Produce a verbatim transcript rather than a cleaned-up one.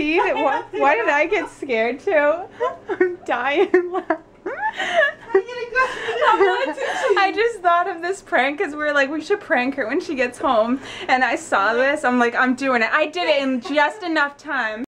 see? Why, why did I get scared too? I'm dying. I just thought of this prank because we were like, we should prank her when she gets home. And I saw this. I'm like, I'm doing it. I did it in just enough time.